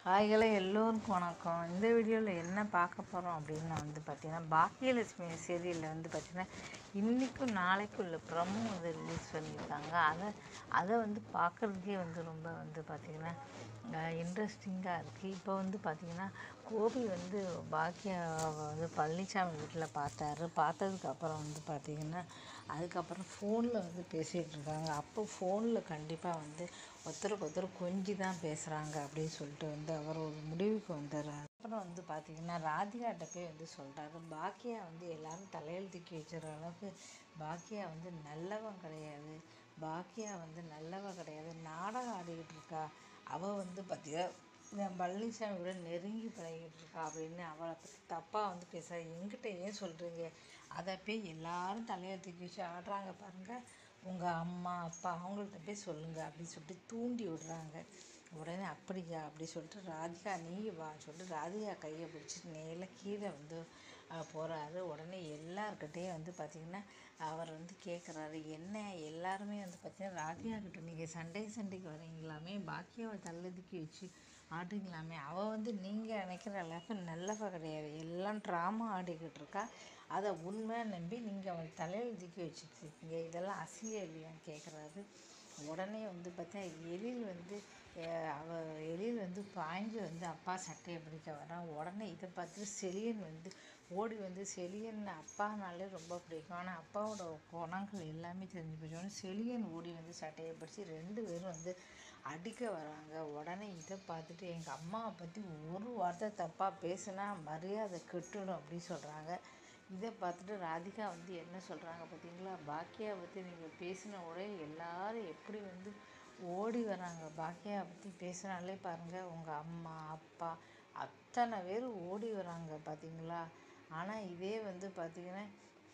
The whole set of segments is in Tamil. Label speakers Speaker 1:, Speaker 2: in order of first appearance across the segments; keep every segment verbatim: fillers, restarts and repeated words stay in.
Speaker 1: ஹாய்களே எல்லோருக்கும் வணக்கம். இந்த வீடியோவில் என்ன பார்க்க போகிறோம் அப்படின்னா வந்து பார்த்திங்கன்னா, பாக்கியலட்சுமி சீரியலில் வந்து பார்த்திங்கன்னா இன்றைக்கும் நாளைக்கும் உள்ள ப்ரமோ வந்து ரிலீஸ் பண்ணியிருக்காங்க. அதை அதை வந்து பார்க்குறதுக்கே வந்து ரொம்ப வந்து பார்த்திங்கன்னா இன்ட்ரெஸ்டிங்காக இருக்குது. இப்போ வந்து பார்த்திங்கன்னா கோபி வந்து பாக்கியாவை வந்து பழனிசாமி வீட்டில் பார்த்தாரு. பார்த்ததுக்கப்புறம் வந்து பார்த்திங்கன்னா அதுக்கப்புறம் ஃபோனில் வந்து பேசிகிட்டு இருக்காங்க. அப்போ ஃபோனில் கண்டிப்பாக வந்து ஒருத்தருக்கு ஒருத்தர் கொஞ்சி தான் பேசுகிறாங்க அப்படின்னு சொல்லிட்டு வந்து அவர் ஒரு முடிவுக்கு வந்துடுறாரு. அப்புறம் வந்து பார்த்திங்கன்னா ராதிகாட்ட போய் வந்து சொல்கிறாரு, பாக்கியா வந்து எல்லோரும் தலையில் தூக்கி வச்சுற அளவுக்கு பாக்கியா வந்து நல்லவன் கிடையாது, பாக்கியா வந்து நல்லவ கிடையாது, நாடகம் ஆடிக்கிட்டு இருக்கா, அவள் வந்து பார்த்திங்கன்னா பழனிசாமியோட நெருங்கி பழகிட்டு இருக்கா அப்படின்னு அவளை பற்றி தப்பாக வந்து பேசுகிறா. எங்கிட்ட ஏன் சொல்கிறீங்க, அதை போய் எல்லாரும் தலையில் தூக்கி வச்சு ஆடுறாங்க பாருங்கள், உங்கள் அம்மா அப்பா அவங்கள்ட்ட போய் சொல்லுங்கள் அப்படின்னு சொல்லிட்டு தூண்டி விடுறாங்க. உடனே அப்படியா அப்படி சொல்லிட்டு ராதிகா நீ வா சொல்லிட்டு ராதிகா கையை பிடிச்சிட்டு நேரில் கீழே வந்து போகிறாரு. உடனே எல்லாருக்கிட்டேயும் வந்து பார்த்திங்கன்னா அவர் வந்து கேட்குறாரு, என்ன எல்லாருமே வந்து பார்த்திங்கன்னா ராதிகா கிட்ட நீங்கள் சண்டை சண்டைக்கு வரீங்களாமே, பாக்கியாவை தள்ளதுக்கி வச்சு ஆடுங்களாமே, அவள் வந்து நீங்கள் நினைக்கிற அளவுக்கு நல்லவ கிடையாது, எல்லாம் ட்ராமா ஆடிக்கிட்டு இருக்கா, அதை உண்மையாக நம்பி நீங்கள் அவள் தலையில் தூக்கி வச்சுட்ருக்கீங்க, இதெல்லாம் அசிங்கம் இல்லையான்னு கேட்குறாரு. உடனே வந்து பார்த்தா எழில் வந்து அவ எழில் வந்து பாய்ஞ்சு வந்து அப்பா சட்டையை பிடிக்க வரான். உடனே இதை பார்த்துட்டு செலியன் வந்து ஓடி வந்து செலியன் அப்பானாலே ரொம்ப பிடிக்கும், ஆனால் அப்பாவோட குணங்கள் எல்லாமே தெரிஞ்சு போச்சோன்னு செலியன் ஓடி வந்து சட்டையை பிடிச்சி ரெண்டு பேரும் வந்து அடிக்க வராங்க. உடனே இதை பார்த்துட்டு எங்கள் அம்மாவை பற்றி ஒரு வார்த்தை தப்பாக பேசுனா மரியாதை கெட்டுடும் அப்படின்னு சொல்கிறாங்க. இதை பார்த்துட்டு ராதிகா வந்து என்ன சொல்கிறாங்க பார்த்தீங்களா, பாக்கியாவை பற்றி நீங்கள் பேசின உடனே எல்லோரும் எப்படி வந்து ஓடி வராங்க, பாக்கியாவை பற்றி பேசினாலே பாருங்கள் உங்கள் அம்மா அப்பா அத்தனை பேர் ஓடி வராங்க பார்த்தீங்களா. ஆனால் இதே வந்து பார்த்திங்கன்னா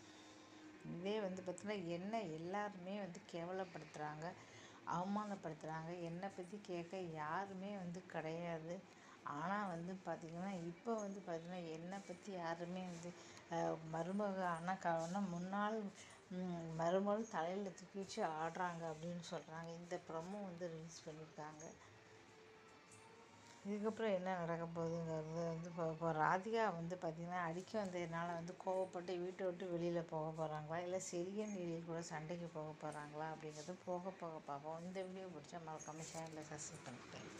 Speaker 1: இதே வந்து பார்த்திங்கன்னா என்ன எல்லாருமே வந்து கேவலப்படுத்துகிறாங்க, அவமானப்படுத்துகிறாங்க, என்னை பற்றி கேட்க யாருமே வந்து கிடையாது. ஆனால் வந்து பார்த்திங்கன்னா இப்போ வந்து பார்த்திங்கன்னா என்னை பற்றி யாருமே வந்து மருமக ஆனால் காரணம் முன்னாள் மருமகள் தலையில் தூக்கி வச்சு ஆடுறாங்க அப்படின்னு சொல்கிறாங்க. இந்த ப்ரமோ வந்து ரிலீஸ் பண்ணியிருக்காங்க. இதுக்கப்புறம் என்ன நடக்க போகுதுங்கிறது வந்து இப்போ இப்போ ராதிகா வந்து பார்த்திங்கன்னா அடிக்க வந்ததுனால வந்து கோவப்பட்டு வீட்டை விட்டு வெளியில் போக போகிறாங்களா, இல்லை செலியன் எழில் கூட சண்டைக்கு போக போகிறாங்களா அப்படிங்கிறது போக போக பார்ப்போம். இந்த வீடியோ பிடிச்சா மறக்காமல் சேனலில் சப்ஸ்கிரைப் பண்ணிட்டேன்.